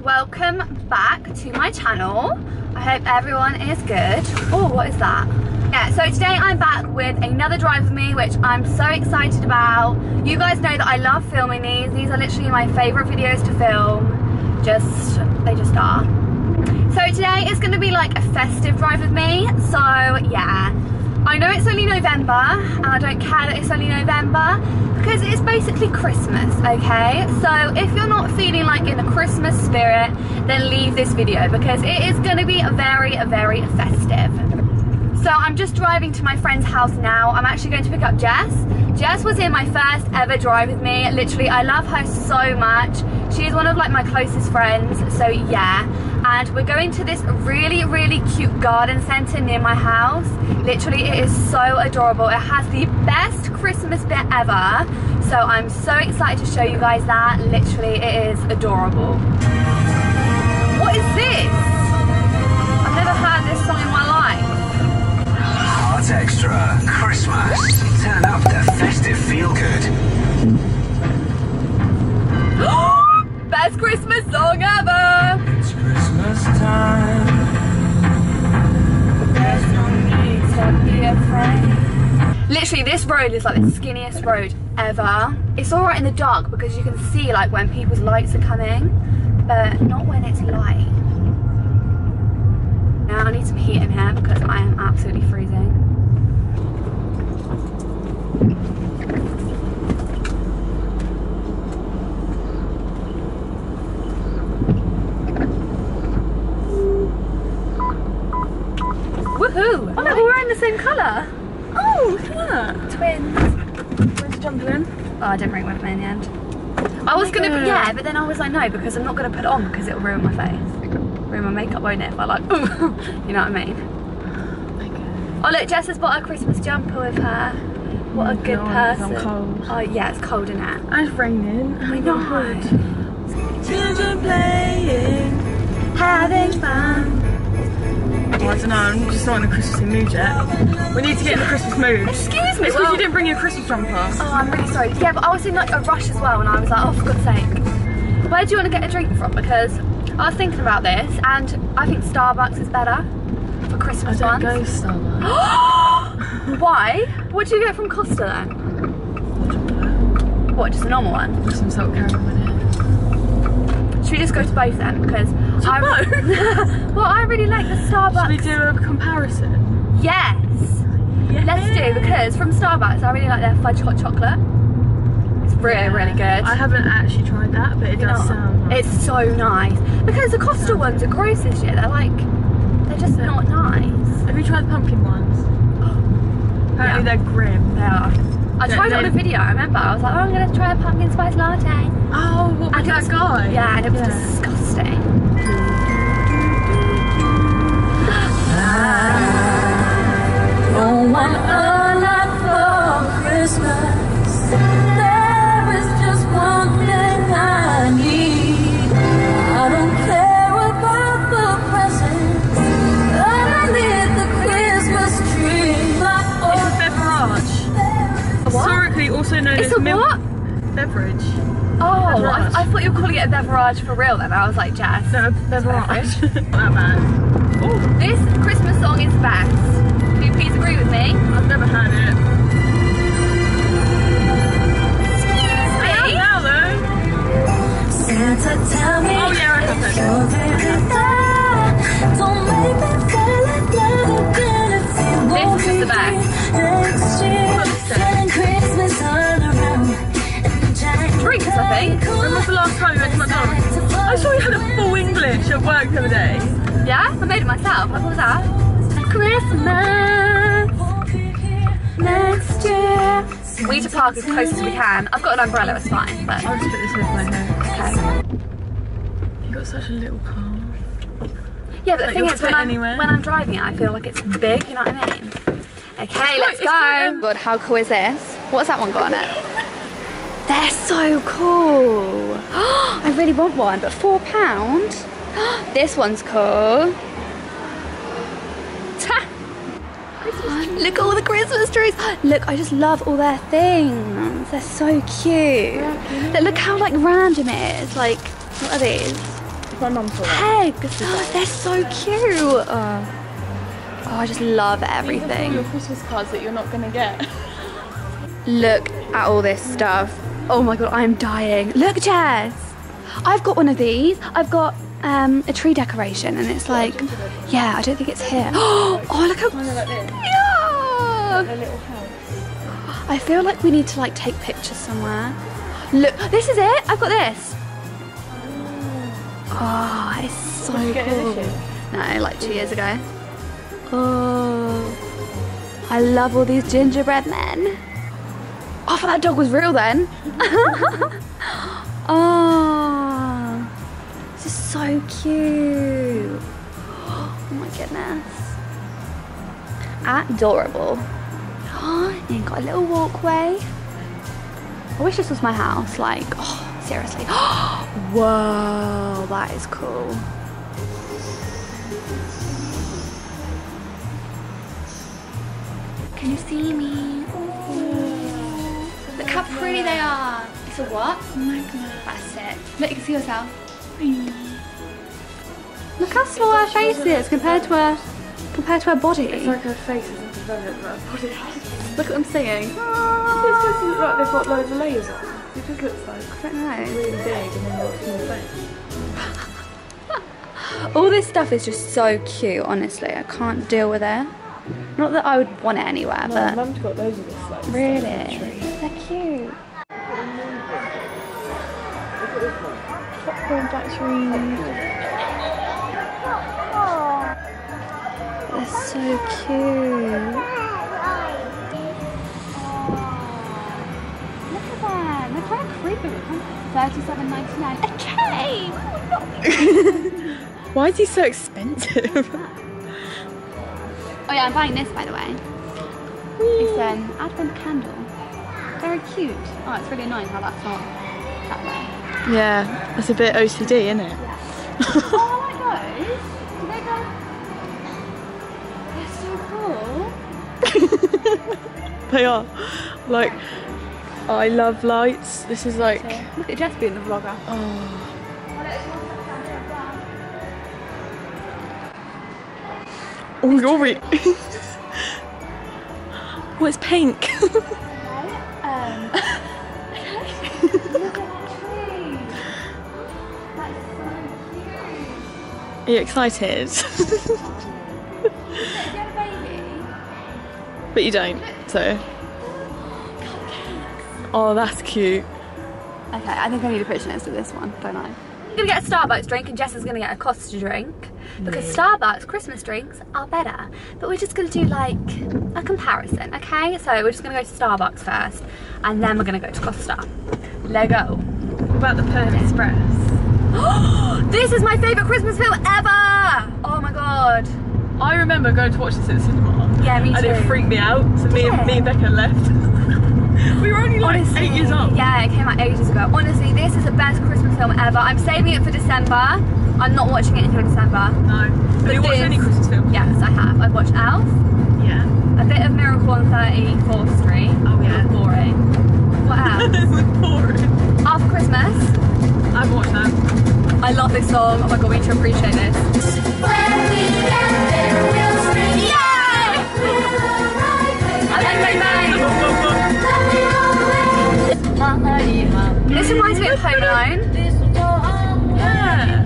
welcome back to my channel. I hope everyone is good. Oh, what is that? Yeah, so today I'm back with another drive with me, which I'm so excited about. You guys know that I love filming these. These are literally my favourite videos to film. They just are. So today is going to be like a festive drive with me. So yeah, I know it's only November and I don't care that it's only November because it's basically Christmas, okay? So if you're not feeling like in the Christmas spirit, then leave this video because it is going to be very festive. So I'm just driving to my friend's house now. I'm actually going to pick up Jess. Jess was in my first ever drive with me. Literally, I love her so much. She is one of like my closest friends, so yeah. And we're going to this really cute garden centre near my house. Literally, it is so adorable. It has the best Christmas bit ever. So I'm so excited to show you guys that. Literally, it is adorable. What is this? I've never heard this song in my life. Heart Extra Christmas. Turn up the festive feel good. Best Christmas song ever. It's Christmas time. There's no need to be afraid. Literally, this road is like the skinniest road ever. It's alright in the dark because you can see like when people's lights are coming, but not when it's light. Now I need some heat in here because I am absolutely freezing. Woohoo! Oh look, we're wearing the same colour. Oh, look at that. Twins. Where's the jumper in? Oh, I didn't bring it with me in the end. I was gonna, yeah, but then I was like, no, because I'm not gonna put it on because it'll ruin my face. Ruin my makeup, won't it? If I like, you know what I mean? Oh look, Jess has bought a Christmas jumper with her. What a good person. I'm cold. Oh yeah, it's cold in it. And it's raining. I know. Children playing, Having fun. Oh, I don't know, I'm just not in the Christmas mood yet. We need to get in the Christmas mood. Excuse me. It's because you didn't bring your Christmas jumper. Oh, I'm really sorry. Yeah, but I was in like a rush as well and I was like, oh for God's sake. Where do you want to get a drink from? Because I was thinking about this and I think Starbucks is better for Christmas I don't ones. go Starbucks. Why? What do you get from Costa then? What, just a normal one? Just some salt caramel in it. Should we just go to both then? Because both? well, I really like the Starbucks. Should we do a comparison? Yes. Yeah. Let's do, because from Starbucks I really like their fudge hot chocolate. It's really good. I haven't actually tried that, but it does sound nice. It's so nice. Because the Costa ones are gross this year. They're just not nice. Have you tried the pumpkin ones? Apparently they're grim. They are. I tried it on a video, I remember. I was like, oh, I'm going to try a pumpkin spice latte. Oh, what was that guy? Yeah, and it was disgusting. I don't want a lot for Christmas. There is just one thing I need. I don't care about the presents underneath the Christmas tree. It's a beverage. Historically also known as milk beverage. Oh, I thought you were calling it a beverage for real then. I was like, Jess. No, beverage. Not that bad. Oh, this Christmas song is the best. Do you please agree with me? I've never heard it. Excuse me? Now though. Santa, tell me. Oh yeah, I have heard it. Don't make me feel like never gonna feel. This is the best. Next year, and Christmas all around. Drinks, I think. When was the last time you went to McDonald's? I saw you had a full English at work the other day. Yeah, I made it myself. What was that? Christmas next year. We need to park as close as we can. I've got an umbrella, it's fine. But I'll just put this over my hair. okay. You've got such a little car. Yeah, but the thing is, when anywhere. I'm driving it, I feel like it's big. You know what I mean? Okay, let's go. God, how cool is this? What's that one got on it? They're so cool. I really want one, but £4. This one's cool. Look at all the Christmas trees. Look, I just love all their things. They're so cute. Look how like random it is. Like, what are these? if my mum saw that. Eggs! They're so cute! Oh, I just love everything. Your Christmas cards that you're not gonna get. Look at all this stuff. Oh my god, I'm dying. Look, Jess! I've got one of these. I've got a tree decoration and it's like, yeah, I don't think it's here. Oh, look how Kind of like this. yeah! A little house. I feel like we need to like take pictures somewhere. Look, this is it. I've got this. Oh, it's so Did you get it cool. this year? No, like 2 years ago. Oh, I love all these gingerbread men. Oh, I thought that dog was real then. Oh, this is so cute. Oh my goodness. Adorable. Oh, and you've got a little walkway. I wish this was my house, like, oh, seriously. Whoa, that is cool. Can you see me? Ooh. Look how pretty they are. It's a what? Oh my god. That's it. Look, you can see yourself. Look how small her face is compared to her body. It's like her face isn't developed, but her body has. Look what I'm saying. It doesn't look like they've got loads of layers on. It just looks like I don't know. really big and then got a small face. All this stuff is just so cute, honestly. I can't deal with it. Not that I would want it anywhere, No, but Mum's got loads of this like really, tree. they're cute. Popcorn battery. They're so cute. Look at them. They're kind of creepy. $37.99. Okay. Why is he so expensive? Oh yeah, I'm buying this by the way. It's an advent candle. Very cute. Oh, it's really annoying how that's not that way. Yeah, that's a bit OCD, isn't it? Oh, I like those. Do they go? They're so cool. They are. Like, I love lights. This is like... Look at Jess being the vlogger. Oh. Oh, you're really... Oh, it's pink. Are you excited? But you don't, so... Oh, that's cute. Okay, I think I need a picture next to this one, don't I? I'm gonna get a Starbucks drink and Jess is gonna get a Costa drink because Starbucks Christmas drinks are better. But we're just gonna do like a comparison, okay? So we're just gonna go to Starbucks first and then we're gonna go to Costa. Let go. What about the Pearl Express? This is my favourite Christmas film ever! Oh my god. I remember going to watch this at the cinema. Yeah, me too. And it freaked me out, so me and Becca left. We were only like 8 years old. Yeah, it came out ages ago. Honestly, this is the best Christmas film ever. I'm saving it for December. I'm not watching it until December. No. Have you watched any Christmas films? Yes, I have. I've watched Elf, Yeah. a bit of Miracle on 34th Street. Oh yeah. It was boring. What else? It was boring. After Christmas. I haven't watched that. I love this song. Oh my god, we need to appreciate this. Yay! I like my This reminds me of Home Alone. Yeah.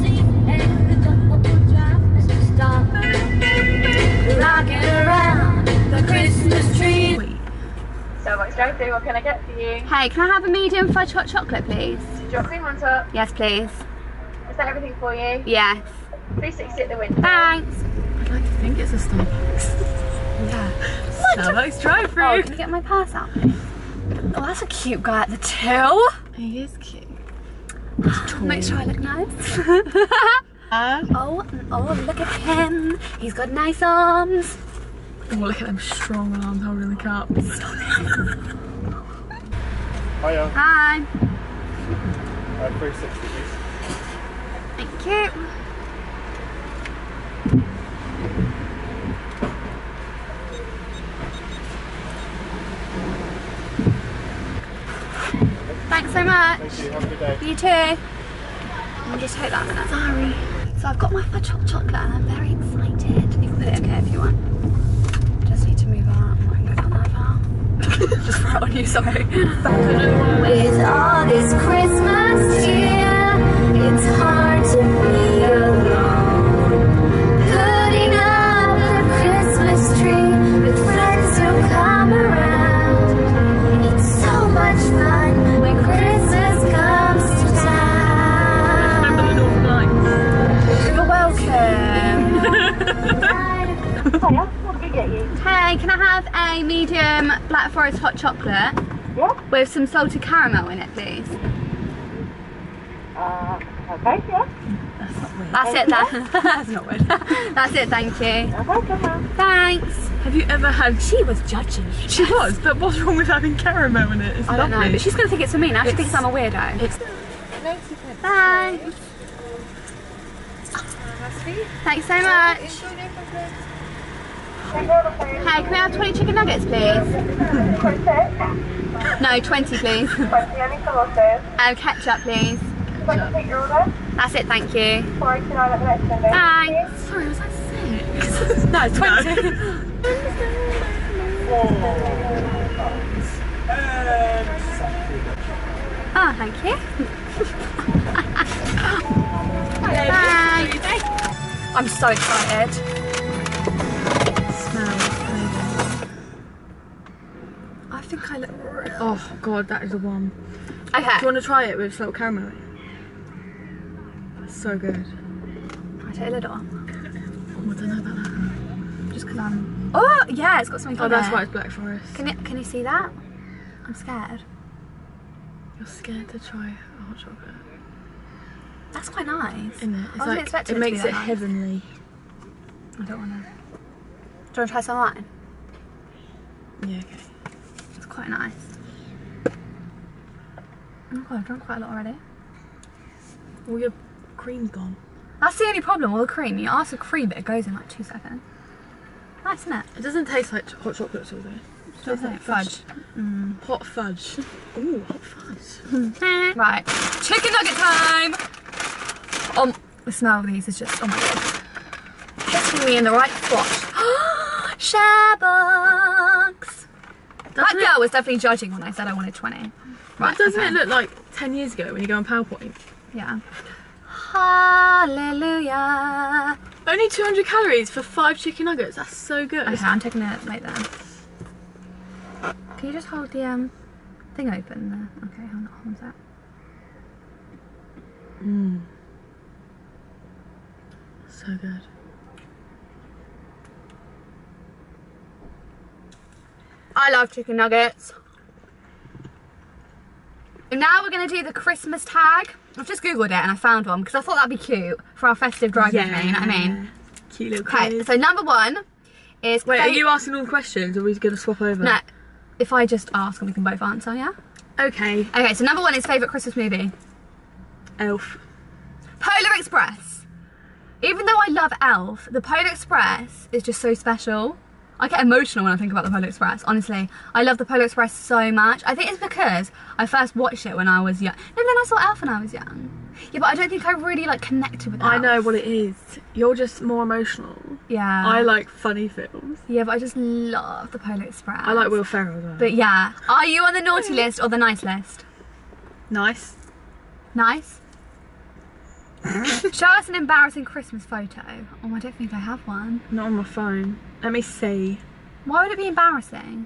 Rocking around the Christmas tree. Starbucks drive-thru, what can I get for you? Hey, can I have a medium fudge hot chocolate, please? Do you want cream on top? Yes, please. Is that everything for you? Yes. 360 at the window. Thanks. I'd like to think it's a Starbucks. Yeah. Starbucks drive-thru. Oh, can you get my purse out, please? Oh, that's a cute guy at the till. He is cute. Make sure I look nice. Oh, look at him. He's got nice arms. Oh, look at them strong arms holding the cup. Hiya. Hi. 360 please. Thank you. Thanks so much. Thank you, have a good day. You too. I'll just take that a minute. Sorry. So I've got my fudge hot chocolate and I'm very excited. You can put it in here if you want. Just need to move out. I can go down that far. Just throw it on you, sorry. With all this Christmas cheer, it's hard to be alone. Putting up the Christmas tree with friends who come around. It's so much fun when Christmas comes to town. You're welcome. Hiya, what can we get you? Hey, can I have a medium Black Forest hot chocolate? Yeah? With some salted caramel in it, please. Okay, yeah. That's it then. That's not weird. That's it, thank you. Okay, come on. Thanks. Have you ever had... She was judging. She was, but what's wrong with having caramel in it? It's I don't know, lovely. but she's going to think it's for me now. She thinks I'm a weirdo. It's... Thanks. Thanks so much. Hey, can we have 20 chicken nuggets, please? No, 20, please. Ketchup, please. That's it, thank you. Thanks. Sorry, was I sick? No, it's 20. Oh, thank you. Thanks. I'm so excited. I think I look... Oh god, that is the one. Okay. Do you want to try it with salt caramel? It's so good. I take a lid off. Oh, I don't know about that. Just because I'm... Oh, yeah, it's got something Oh, on that's it. why it's Black Forest. Can you see that? I'm scared. You're scared to try a hot chocolate. That's quite nice. Isn't it? I wasn't expecting it it to be makes that it nice. heavenly. I don't want to. Do you want to try some of mine? Yeah, okay. It's quite nice. Oh god, I've drunk quite a lot already. All your cream's gone. That's the only problem with the cream. You ask for cream, but it goes in like 2 seconds. Nice, isn't it? It doesn't taste like hot chocolate at all though. It tastes like Fudge. Hot fudge. Ooh, hot fudge. Right, chicken nugget time! Oh, the smell of these is just, oh my god. Hitting me in the right spot. Share box! That girl was definitely judging when I said I wanted 20. Right, Doesn't okay. it look like 10 years ago when you go on PowerPoint? Yeah. Hallelujah. Only 200 calories for 5 chicken nuggets. That's so good. Okay, I'm taking it like that. Can you just hold the thing open there? Okay, hold on a sec. So good. I love chicken nuggets. And now we're going to do the Christmas tag. I've just googled it and I found one because I thought that'd be cute for our festive drive with me, you know what I mean? Cute little Okay, quiz. so number one is... Wait, are you asking all the questions or are we going to swap over? No, if I just ask and we can both answer, yeah? Okay. Okay, so number one is favourite Christmas movie. Elf. Polar Express. Even though I love Elf, the Polar Express is just so special. I get emotional when I think about the Polar Express, honestly. I love the Polar Express so much. I think it's because I first watched it when I was young. No, then I saw Elf when I was young. Yeah, but I don't think I really like connected with Elf. I know what it is. You're just more emotional. Yeah. I like funny films. Yeah, but I just love the Polar Express. I like Will Ferrell as well. But yeah, are you on the naughty list or the nice list? Nice. Nice. Show us an embarrassing Christmas photo. Oh, I don't think I have one. Not on my phone. Let me see. Why would it be embarrassing?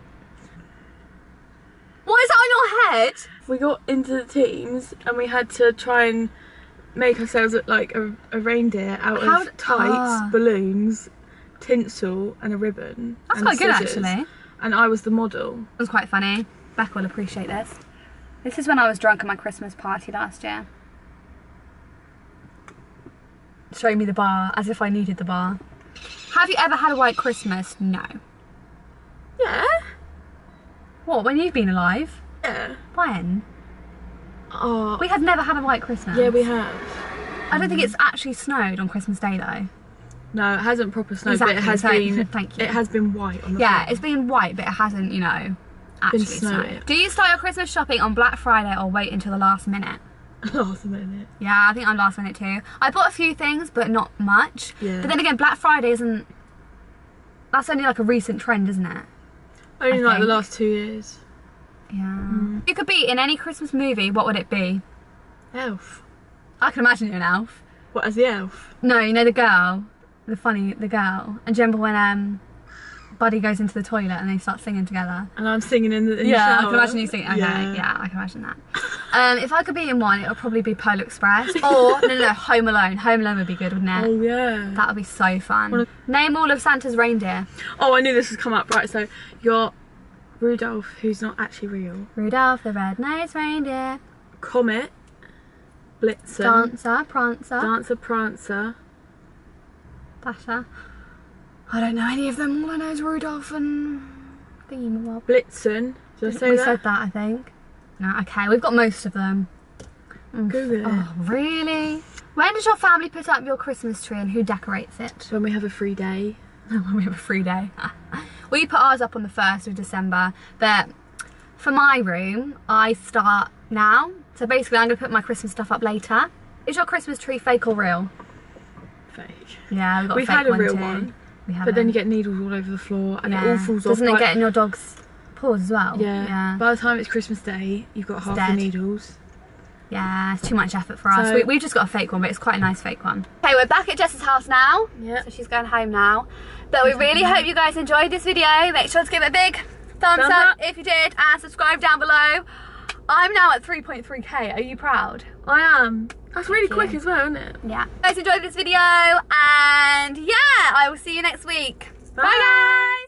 What is that on your head? We got into the teams and we had to try and make ourselves look like a reindeer out of tights, balloons, tinsel and a ribbon. That's and quite good scissors. actually. And I was the model. It was quite funny. Beck will appreciate this. This is when I was drunk at my Christmas party last year. Showing me the bar, as if I needed the bar. Have you ever had a white Christmas? No. Yeah. What, when you've been alive? Yeah. When? Oh. We have never had a white Christmas. Yeah, we have. I don't think it's actually snowed on Christmas Day though. No, it hasn't proper snowed, Exactly, but it has so- been. thank you. It has been white on the Yeah, floor. it's been white, but it hasn't, you know, actually snowed. snowed. Do you start your Christmas shopping on Black Friday or wait until the last minute? Last minute. Yeah, I think I'm last minute too. I bought a few things, but not much. Yeah. But then again, Black Friday isn't... That's only like a recent trend, isn't it? Only I like the think. last 2 years. Yeah. You could be in any Christmas movie, what would it be? Elf. I can imagine you an elf. What, as the elf? No, you know the girl? The girl. And do you remember when Buddy goes into the toilet and they start singing together? And I'm singing in the I shower. can imagine you singing. Okay, yeah, I can imagine that. If I could be in one, it would probably be Polar Express. Or, no, Home Alone. Home Alone would be good, wouldn't it? Oh, yeah. That would be so fun. Name all of Santa's reindeer. Oh, I knew this would come up. Right, so you got Rudolph, who's not actually real. Rudolph the red-nosed reindeer. Comet. Blitzen. Dancer, Prancer. Dancer, Prancer. Dasher. I don't know any of them. All I know is Rudolph and Thingy. Blitzen. Did I say We that? said that, I think. No, okay, we've got most of them. Google it. Oh, really? When does your family put up your Christmas tree and who decorates it? When we have a free day. When we have a free day. We put ours up on the 1st of December, but for my room, I start now. So basically, I'm going to put my Christmas stuff up later. Is your Christmas tree fake or real? Fake. Yeah, we've got We've a fake had a one real too. one. We have But then you get needles all over the floor and it all falls off. Doesn't it like- get in your dog's paws as well? Yeah. By the time it's Christmas Day, you've got half the dead. needles. Yeah, it's too much effort for us. So- We've just got a fake one, but it's quite a nice fake one. Okay, we're back at Jess's house now. Yeah. So she's going home now. But we really hope you guys enjoyed this video. Make sure to give it a big thumbs up if you did, and subscribe down below. I'm now at 3.3k. Are you proud? I am. That's really quick as well, isn't it? Yeah. Guys, enjoyed this video, and yeah, I will see you next week. Bye guys.